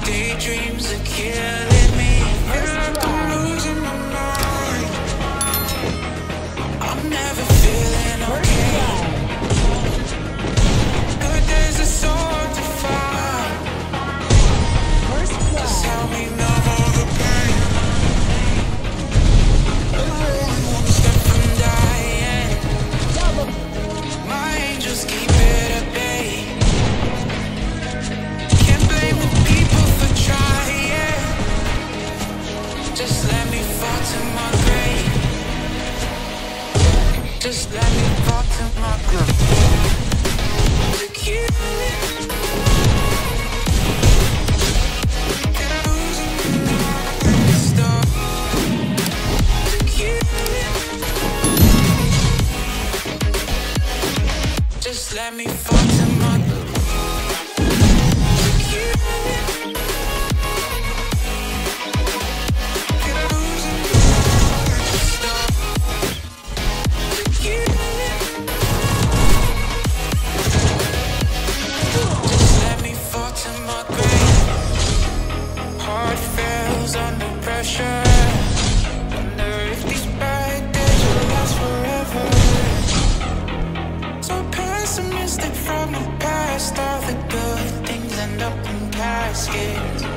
Daydreams are killing me. Feel like I'm losing my mind. I'm never feeling okay. Good days are so hard to find. Just help me numb all the pain. I'm only one step from dying. My angels keep it at bay. Can't blame the people for trying. Just let me fall to my grave. Just let me fall to my grave. To kill it. Just let me fall to my heart fails under pressure. Wonder if these bad days will last forever. So pessimistic from the past. All the good things end up in caskets.